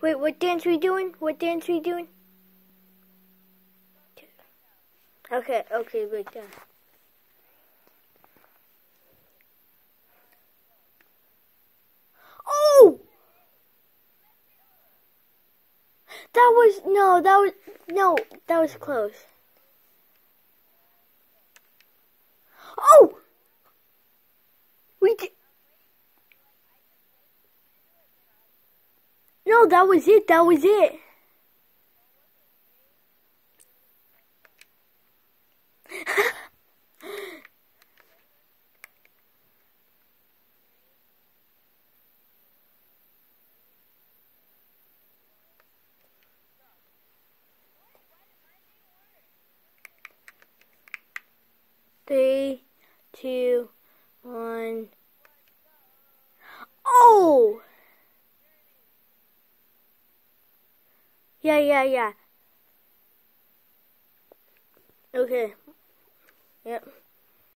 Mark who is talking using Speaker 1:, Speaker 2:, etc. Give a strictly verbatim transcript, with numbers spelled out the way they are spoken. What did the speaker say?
Speaker 1: Wait, what dance we doing? What dance we doing? Okay, okay, wait, done. Oh! That was, no, that was, no, that was close. Oh! We did. No, that was it, that was it. Three, two, one. Oh! Yeah, yeah, yeah. Okay. Yep.